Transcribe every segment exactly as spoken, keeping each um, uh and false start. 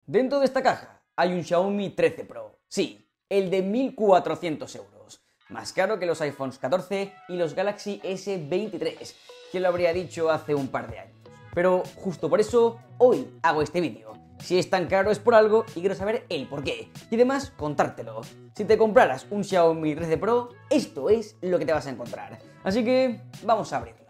Dentro de esta caja hay un Xiaomi trece Pro, sí, el de mil cuatrocientos euros, más caro que los iPhones catorce y los Galaxy ese veintitrés, ¿quién lo habría dicho hace un par de años? Pero justo por eso, hoy hago este vídeo. Si es tan caro es por algo y quiero saber el porqué, y además contártelo. Si te compraras un Xiaomi trece Pro, esto es lo que te vas a encontrar. Así que vamos a abrirlo.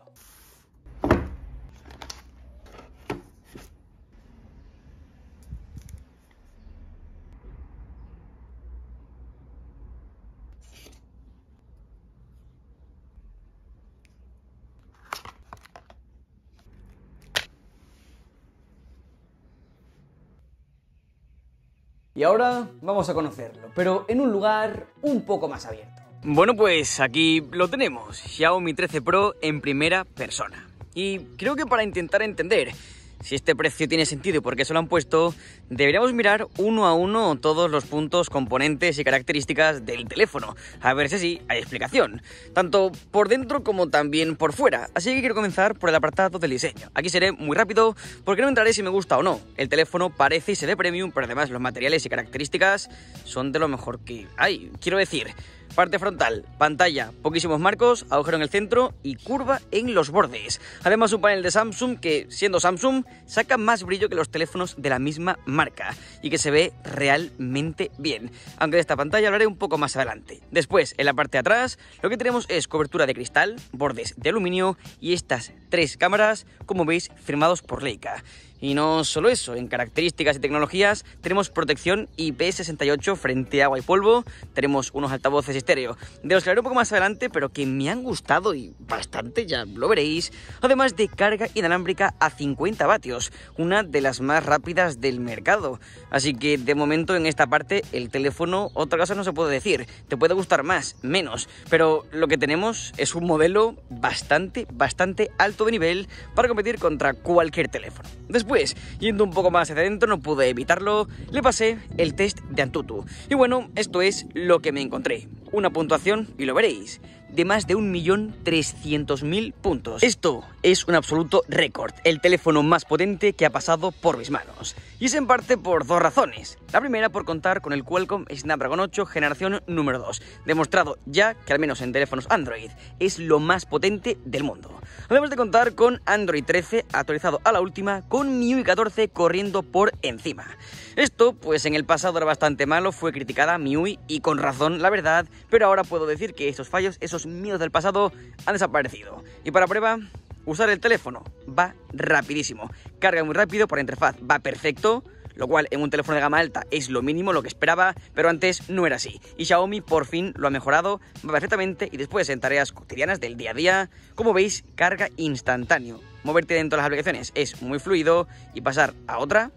Y ahora vamos a conocerlo, pero en un lugar un poco más abierto. Bueno, pues aquí lo tenemos, Xiaomi trece Pro en primera persona. Y creo que para intentar entender si este precio tiene sentido y por qué se lo han puesto, deberíamos mirar uno a uno todos los puntos, componentes y características del teléfono, a ver si así hay explicación, tanto por dentro como también por fuera. Así que quiero comenzar por el apartado del diseño. Aquí seré muy rápido porque no entraré si me gusta o no. El teléfono parece y se ve premium, pero además los materiales y características son de lo mejor que hay. Quiero decir, parte frontal, pantalla, poquísimos marcos, agujero en el centro y curva en los bordes. Además un panel de Samsung que, siendo Samsung, saca más brillo que los teléfonos de la misma marca y que se ve realmente bien, aunque de esta pantalla hablaré un poco más adelante. Después, en la parte de atrás, lo que tenemos es cobertura de cristal, bordes de aluminio y estas tres cámaras, como veis, firmados por Leica. Y no solo eso, en características y tecnologías tenemos protección I P sesenta y ocho frente a agua y polvo, tenemos unos altavoces estéreo, de los que hablaré un poco más adelante, pero que me han gustado y bastante, ya lo veréis, además de carga inalámbrica a cincuenta vatios, una de las más rápidas del mercado. Así que de momento en esta parte el teléfono, otra cosa no se puede decir, te puede gustar más, menos, pero lo que tenemos es un modelo bastante, bastante alto de nivel para competir contra cualquier teléfono. Después, Pues, yendo un poco más hacia adentro, no pude evitarlo, le pasé el test de Antutu. Y bueno, esto es lo que me encontré. Una puntuación, y lo veréis, de más de un millón trescientos mil puntos. Esto es un absoluto récord, el teléfono más potente que ha pasado por mis manos. Y es en parte por dos razones. La primera por contar con el Qualcomm Snapdragon ocho generación número dos, demostrado ya que al menos en teléfonos Android es lo más potente del mundo. Además de contar con Android trece actualizado a la última, con M I U I catorce corriendo por encima. Esto, pues en el pasado era bastante malo, fue criticada M I U I y con razón, la verdad, pero ahora puedo decir que esos fallos, esos miedos del pasado han desaparecido. Y para prueba, usar el teléfono va rapidísimo, carga muy rápido, por la interfaz va perfecto, lo cual en un teléfono de gama alta es lo mínimo, lo que esperaba, pero antes no era así. Y Xiaomi por fin lo ha mejorado, va perfectamente y después en tareas cotidianas del día a día, como veis, carga instantáneo. Moverte dentro de las aplicaciones es muy fluido y pasar a otra,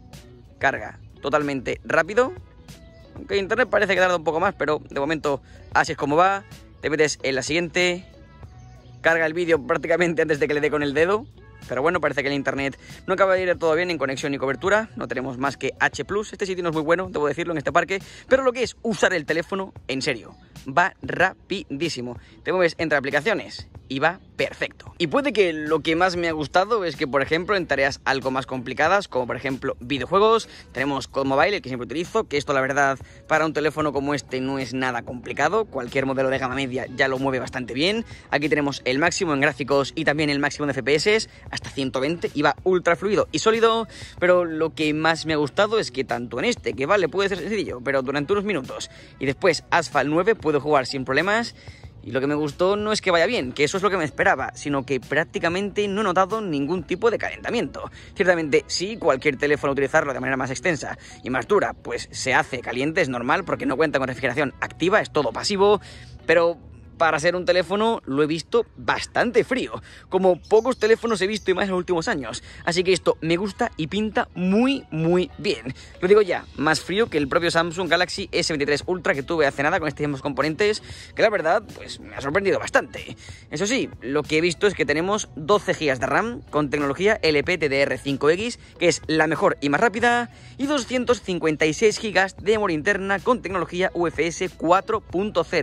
carga totalmente rápido. Aunque internet parece que tarda un poco más, pero de momento así es como va. Te metes en la siguiente, carga el vídeo prácticamente antes de que le dé con el dedo. Pero bueno, parece que el internet no acaba de ir todo bien en conexión y cobertura. No tenemos más que H plus. Este sitio no es muy bueno, debo decirlo, en este parque. Pero lo que es usar el teléfono, en serio, va rapidísimo. Te mueves entre aplicaciones y va perfecto. Y puede que lo que más me ha gustado es que, por ejemplo, en tareas algo más complicadas, como por ejemplo videojuegos, tenemos Code Mobile, el que siempre utilizo, que esto la verdad para un teléfono como este no es nada complicado. Cualquier modelo de gama media ya lo mueve bastante bien. Aquí tenemos el máximo en gráficos y también el máximo de F P S, hasta ciento veinte, y va ultra fluido y sólido. Pero lo que más me ha gustado es que tanto en este, que vale, puede ser sencillo, pero durante unos minutos, y después Asphalt nueve puedo jugar sin problemas. Y lo que me gustó no es que vaya bien, que eso es lo que me esperaba, sino que prácticamente no he notado ningún tipo de calentamiento. Ciertamente, sí, cualquier teléfono utilizarlo de manera más extensa y más dura, pues se hace caliente, es normal, porque no cuenta con refrigeración activa, es todo pasivo, pero para ser un teléfono lo he visto bastante frío, como pocos teléfonos he visto y más en los últimos años. Así que esto me gusta y pinta muy muy bien. Lo digo ya, más frío que el propio Samsung Galaxy ese veintitrés Ultra que tuve hace nada con estos mismos componentes, que la verdad pues me ha sorprendido bastante. Eso sí, lo que he visto es que tenemos doce gigas de RAM con tecnología L P D D R cinco X, que es la mejor y más rápida, y doscientos cincuenta y seis gigas de memoria interna con tecnología U F S cuatro punto cero.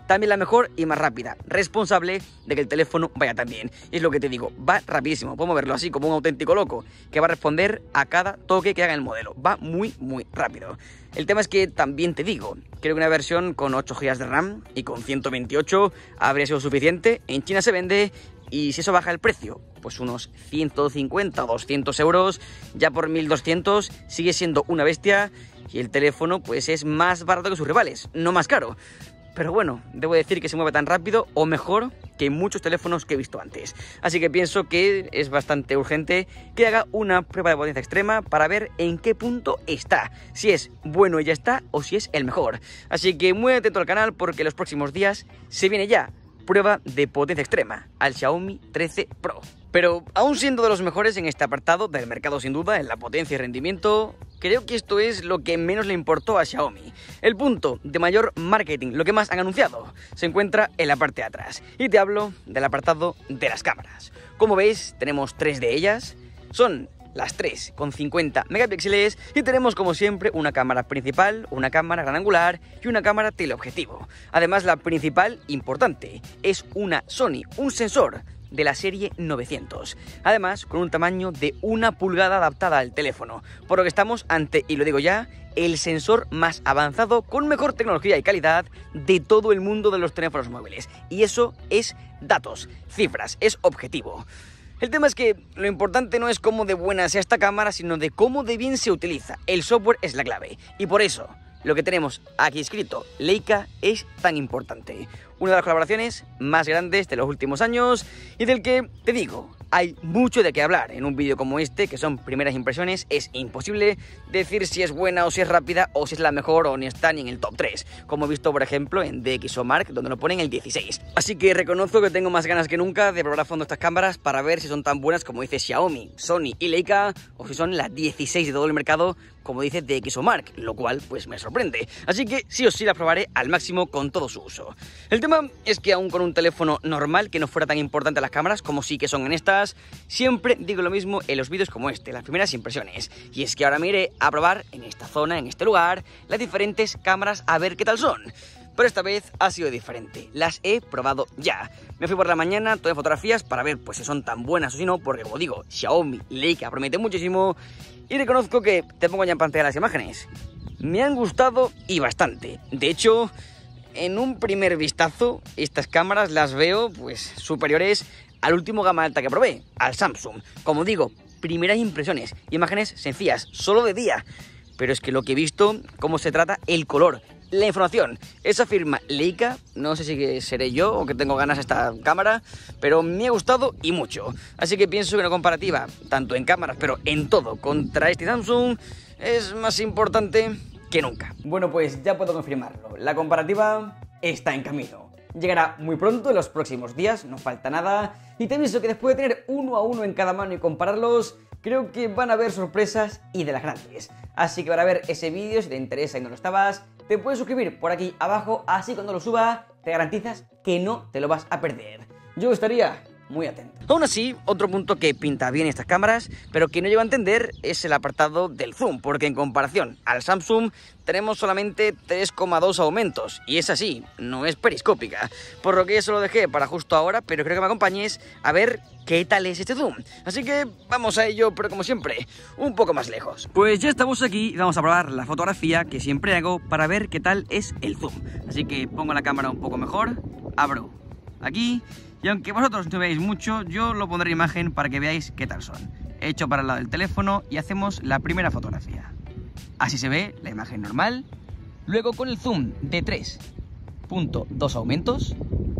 también la mejor y más rápida, responsable de que el teléfono vaya tan bien. Y es lo que te digo, va rapidísimo, podemos verlo así como un auténtico loco, que va a responder a cada toque que haga el modelo, va muy muy rápido. El tema es que también te digo, creo que una versión con ocho gigas de RAM y con ciento veintiocho habría sido suficiente. En China se vende y si eso baja el precio, pues unos ciento cincuenta o doscientos euros, ya por mil doscientos sigue siendo una bestia y el teléfono pues es más barato que sus rivales, no más caro. Pero bueno, debo decir que se mueve tan rápido o mejor que muchos teléfonos que he visto antes. Así que pienso que es bastante urgente que haga una prueba de potencia extrema para ver en qué punto está. Si es bueno y ya está o si es el mejor. Así que muy atento al canal porque los próximos días se viene ya prueba de potencia extrema al Xiaomi trece Pro. Pero aún siendo de los mejores en este apartado del mercado sin duda, en la potencia y rendimiento, creo que esto es lo que menos le importó a Xiaomi. El punto de mayor marketing, lo que más han anunciado, se encuentra en la parte de atrás. Y te hablo del apartado de las cámaras. Como veis, tenemos tres de ellas. Son las tres con cincuenta megapíxeles y tenemos como siempre una cámara principal, una cámara gran angular y una cámara teleobjetivo. Además, la principal, importante, es una Sony, un sensor de la serie novecientos, además con un tamaño de una pulgada adaptada al teléfono, por lo que estamos ante, y lo digo ya, el sensor más avanzado con mejor tecnología y calidad de todo el mundo de los teléfonos móviles, y eso es datos, cifras, es objetivo. El tema es que lo importante no es cómo de buena sea esta cámara, sino de cómo de bien se utiliza. El software es la clave, y por eso lo que tenemos aquí escrito, Leica, es tan importante. Una de las colaboraciones más grandes de los últimos años y del que, te digo, hay mucho de qué hablar. En un vídeo como este, que son primeras impresiones, es imposible decir si es buena o si es rápida o si es la mejor o ni está ni en el top tres, como he visto, por ejemplo, en DxOMark, donde lo ponen el dieciséis. Así que reconozco que tengo más ganas que nunca de probar a fondo estas cámaras para ver si son tan buenas como dice Xiaomi, Sony y Leica, o si son las dieciséis de todo el mercado, como dice DxOMark, lo cual pues me sorprende. Así que sí o sí las probaré al máximo con todo su uso. El tema es que aún con un teléfono normal que no fuera tan importante las cámaras como sí que son en estas, siempre digo lo mismo en los vídeos como este, las primeras impresiones. Y es que ahora me iré a probar en esta zona, en este lugar, las diferentes cámaras a ver qué tal son. Pero esta vez ha sido diferente, las he probado ya. Me fui por la mañana, tomé fotografías para ver pues si son tan buenas o si no, porque como digo, Xiaomi, Leica promete muchísimo. Y reconozco que te pongo ya en pantalla las imágenes. Me han gustado y bastante. De hecho, en un primer vistazo, estas cámaras las veo pues superiores al último gama alta que probé, al Samsung. Como digo, primeras impresiones, imágenes sencillas, solo de día. Pero es que lo que he visto, cómo se trata el color, la información, esa firma Leica, no sé si seré yo o que tengo ganas de esta cámara, pero me ha gustado y mucho. Así que pienso que una comparativa, tanto en cámaras, pero en todo, contra este Samsung, es más importante que nunca. Bueno, pues ya puedo confirmarlo, la comparativa está en camino. Llegará muy pronto, en los próximos días, no falta nada, y te aviso que después de tener uno a uno en cada mano y compararlos, creo que van a haber sorpresas y de las grandes. Así que para ver ese vídeo, si te interesa y no lo estabas, te puedes suscribir por aquí abajo, así cuando lo suba te garantizas que no te lo vas a perder. Yo estaría muy atento. Aún así, otro punto que pinta bien estas cámaras, pero que no llego a entender, es el apartado del zoom, porque en comparación al Samsung tenemos solamente tres coma dos aumentos, y es así, no es periscópica, por lo que eso lo dejé para justo ahora, pero creo que me acompañes a ver qué tal es este zoom. Así que vamos a ello, pero como siempre, un poco más lejos. Pues ya estamos aquí y vamos a probar la fotografía que siempre hago para ver qué tal es el zoom. Así que pongo la cámara un poco mejor, abro aquí, y aunque vosotros no veáis mucho, yo lo pondré en imagen para que veáis qué tal son. Hecho para el lado del teléfono y hacemos la primera fotografía. Así se ve la imagen normal. Luego con el zoom de tres punto dos aumentos.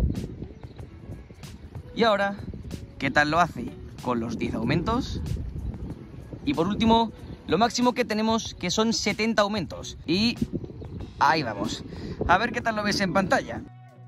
Y ahora, ¿qué tal lo hace con los diez aumentos? Y por último, lo máximo que tenemos, que son setenta aumentos. Y ahí vamos. A ver qué tal lo ves en pantalla.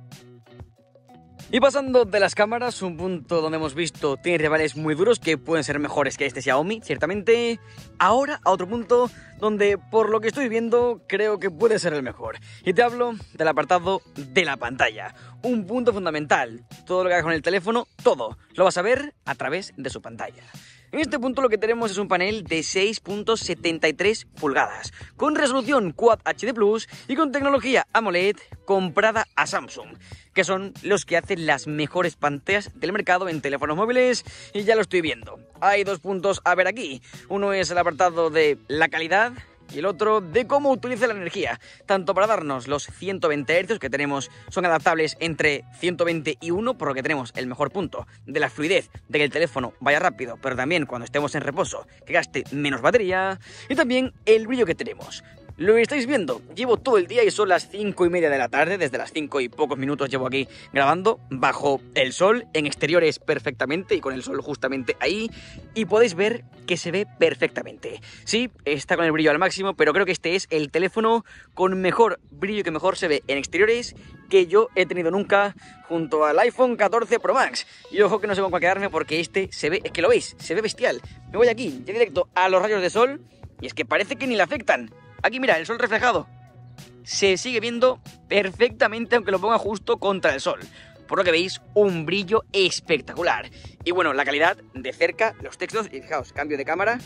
Y pasando de las cámaras, un punto donde hemos visto tiene rivales muy duros que pueden ser mejores que este Xiaomi, ciertamente. Ahora a otro punto donde, por lo que estoy viendo, creo que puede ser el mejor. Y te hablo del apartado de la pantalla. Un punto fundamental. Todo lo que hagas con el teléfono, todo, lo vas a ver a través de su pantalla. En este punto lo que tenemos es un panel de seis punto setenta y tres pulgadas, con resolución Quad H D plus y con tecnología AMOLED comprada a Samsung, que son los que hacen las mejores pantallas del mercado en teléfonos móviles, y ya lo estoy viendo. Hay dos puntos a ver aquí. Uno es el apartado de la calidad y el otro de cómo utiliza la energía, tanto para darnos los ciento veinte hercios que tenemos, son adaptables entre ciento veinte y uno, por lo que tenemos el mejor punto de la fluidez, de que el teléfono vaya rápido, pero también cuando estemos en reposo, que gaste menos batería, y también el brillo que tenemos. Lo estáis viendo, llevo todo el día y son las cinco y media de la tarde, desde las cinco y pocos minutos llevo aquí grabando, bajo el sol, en exteriores perfectamente y con el sol justamente ahí, y podéis ver que se ve perfectamente. Sí, está con el brillo al máximo, pero creo que este es el teléfono con mejor brillo, que mejor se ve en exteriores que yo he tenido nunca, junto al iPhone catorce Pro Max. Y ojo que no sé con cuál quedarme, porque este se ve, es que lo veis, se ve bestial. Me voy aquí, ya directo a los rayos de sol, y es que parece que ni le afectan. Aquí mira, el sol reflejado se sigue viendo perfectamente, aunque lo ponga justo contra el sol. Por lo que veis, un brillo espectacular. Y bueno, la calidad de cerca, los textos, y fijaos, cambio de cámara,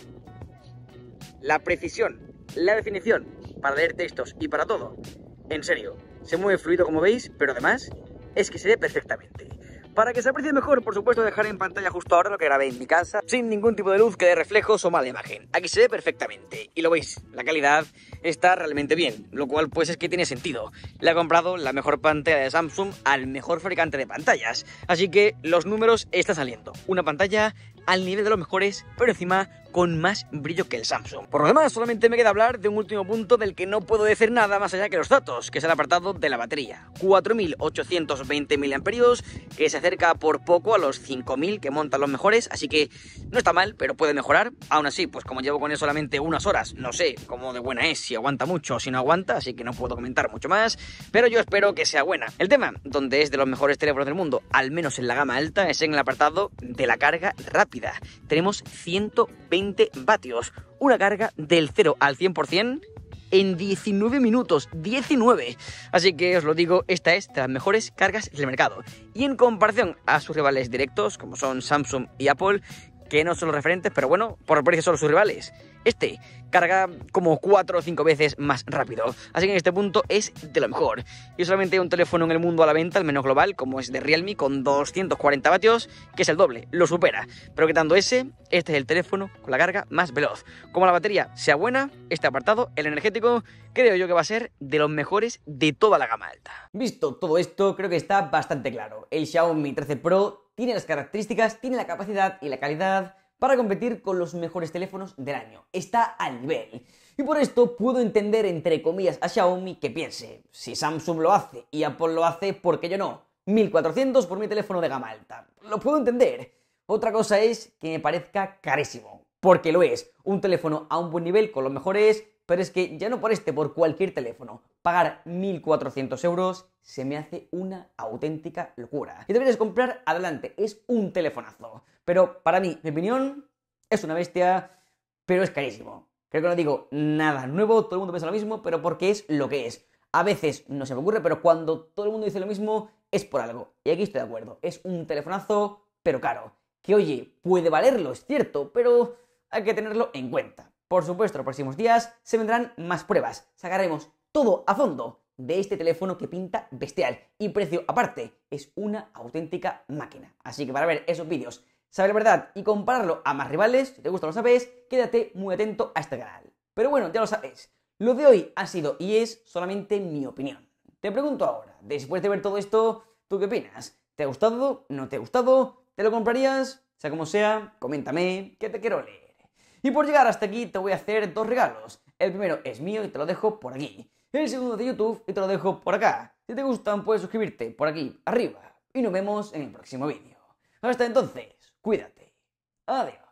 la precisión, la definición para leer textos y para todo. En serio, se mueve fluido como veis, pero además es que se ve perfectamente. Para que se aprecie mejor, por supuesto, dejaré en pantalla justo ahora lo que grabé en mi casa, sin ningún tipo de luz que dé reflejos o mala imagen. Aquí se ve perfectamente, y lo veis, la calidad está realmente bien, lo cual pues es que tiene sentido. Le ha comprado la mejor pantalla de Samsung al mejor fabricante de pantallas, así que los números están saliendo. Una pantalla al nivel de los mejores, pero encima con más brillo que el Samsung. Por lo demás, solamente me queda hablar de un último punto del que no puedo decir nada más allá que los datos, que es el apartado de la batería. cuatro mil ochocientos veinte miliamperios hora, que se acerca por poco a los cinco mil que montan los mejores, así que no está mal, pero puede mejorar. Aún así, pues como llevo con él solamente unas horas, no sé cómo de buena es, si aguanta mucho o si no aguanta, así que no puedo comentar mucho más, pero yo espero que sea buena. El tema, donde es de los mejores teléfonos del mundo, al menos en la gama alta, es en el apartado de la carga rápida. Tenemos ciento veinte vatios, una carga del cero al cien por cien en diecinueve minutos, diecinueve. Así que os lo digo, esta es de las mejores cargas del mercado. Y en comparación a sus rivales directos, como son Samsung y Apple, que no son los referentes, pero bueno, por precio son sus rivales, este carga como cuatro o cinco veces más rápido. Así que en este punto es de lo mejor. Y solamente hay un teléfono en el mundo a la venta, al menos global, como es de Realme, con doscientos cuarenta vatios, que es el doble, lo supera. Pero quitando ese, este es el teléfono con la carga más veloz. Como la batería sea buena, este apartado, el energético, creo yo que va a ser de los mejores de toda la gama alta. Visto todo esto, creo que está bastante claro. El Xiaomi trece Pro tiene las características, tiene la capacidad y la calidad para competir con los mejores teléfonos del año. Está al nivel. Y por esto puedo entender, entre comillas, a Xiaomi que piense, si Samsung lo hace y Apple lo hace, ¿por qué yo no? mil cuatrocientos por mi teléfono de gama alta. Lo puedo entender. Otra cosa es que me parezca carísimo, porque lo es. Un teléfono a un buen nivel con los mejores, pero es que ya no por este, por cualquier teléfono, pagar mil cuatrocientos euros se me hace una auténtica locura. Si deberías comprar, adelante, es un telefonazo. Pero para mí, mi opinión, es una bestia, pero es carísimo. Creo que no digo nada nuevo, todo el mundo piensa lo mismo, pero porque es lo que es. A veces no se me ocurre, pero cuando todo el mundo dice lo mismo, es por algo. Y aquí estoy de acuerdo, es un telefonazo, pero caro. Que oye, puede valerlo, es cierto, pero hay que tenerlo en cuenta. Por supuesto, los próximos días se vendrán más pruebas. Sacaremos todo a fondo de este teléfono que pinta bestial. Y precio aparte, es una auténtica máquina. Así que para ver esos vídeos, saber la verdad y compararlo a más rivales, si te gusta lo sabes, quédate muy atento a este canal. Pero bueno, ya lo sabes, lo de hoy ha sido y es solamente mi opinión. Te pregunto ahora, después de ver todo esto, ¿tú qué opinas? ¿Te ha gustado? ¿No te ha gustado? ¿Te lo comprarías? Sea como sea, coméntame, que te quiero leer. Y por llegar hasta aquí te voy a hacer dos regalos. El primero es mío y te lo dejo por aquí. El segundo de YouTube y te lo dejo por acá. Si te gustan puedes suscribirte por aquí arriba. Y nos vemos en el próximo vídeo. Hasta entonces, cuídate. Adiós.